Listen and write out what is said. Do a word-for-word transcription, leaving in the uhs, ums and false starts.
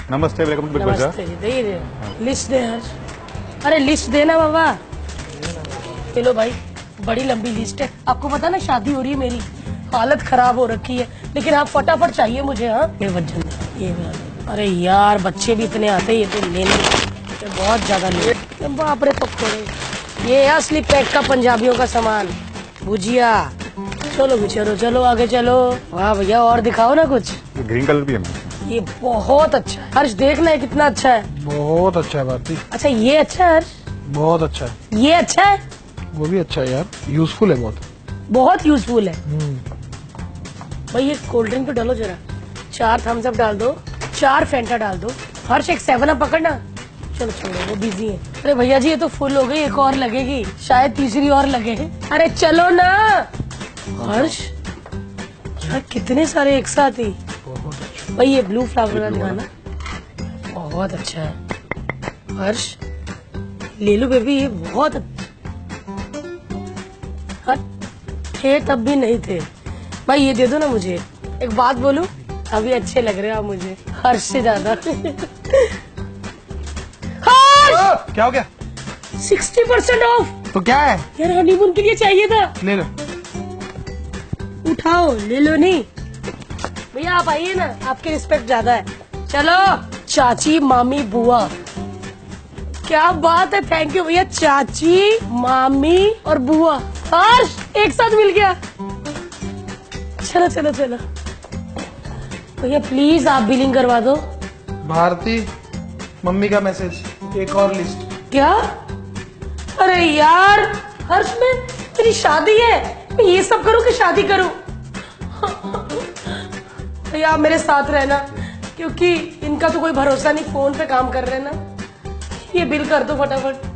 नमस्ते, welcome to big बाजार। नमस्ते, दे दे लिस्ट दे यार। अरे लिस्ट देना बाबा। चलो भाई, बड़ी लंबी लिस्ट है। आपको पता ना शादी हो रही है मेरी, हालत खराब हो रखी है, लेकिन आप फटाफट चाहिए मुझे। हाँ ये वजन ये अरे यार बच्चे भी इतने आते हैं, ये तो लेने ये बहुत ज्यादा ले। बाप रे तो खोड़े, ये है असली पैक का पंजाबियों का सामान, भुजिया। चलो भी चलो चलो आगे चलो। वाह भैया और दिखाओ ना कुछ। ग्रीन कलर भी है। ये बहुत अच्छा है हर्ष, देखना है कितना अच्छा है। बहुत अच्छा है भारती। अच्छा ये अच्छा है हर्ष, बहुत अच्छा है। ये अच्छा है, वो भी अच्छा है यार, यूजफुल है बहुत। बहुत यूजफुल है। भाई ये कोल्ड ड्रिंक पे डालो जरा, चार थम्स अप डाल दो, चार फेंटा डाल दो। हर्ष एक सेवन अप पकड़ना। चलो छोड़ो वो बिजी है। अरे भैया जी ये तो फुल हो गई, एक और लगेगी, शायद तीसरी और लगे। अरे चलो ना हर्ष, यार कितने सारे एक साथ ही। भाई ये ब्लू फ्लावर का दिखाना, बहुत अच्छा है हर्ष, ले लो बेबी, ये बहुत अच्छा। हाँ, थे तब भी नहीं थे। भाई ये दे दो ना मुझे। एक बात बोलूं, अभी अच्छे लग रहे हो आप मुझे हर्ष से ज्यादा। हर्ष! क्या हो गया? Sixty percent off. तो क्या है? यार हनीमून के लिए चाहिए था। ले लो। उठाओ, ले लो। नहीं भैया आप आइए ना, आपकी रिस्पेक्ट ज्यादा है। चलो चाची मामी बुआ, क्या बात है। थैंक यू भैया। चाची मामी और बुआ हर्ष एक साथ मिल गया। चलो चलो चलो भैया प्लीज आप बिलिंग करवा दो। भारती, मम्मी का मैसेज, एक और लिस्ट। क्या? अरे यार हर्ष में मेरी शादी है, मैं ये सब करूं कि शादी करूं? भैया आप मेरे साथ रहना, क्योंकि इनका तो कोई भरोसा नहीं, फोन पे काम कर रहे हैं ना। ये बिल कर दो फटाफट।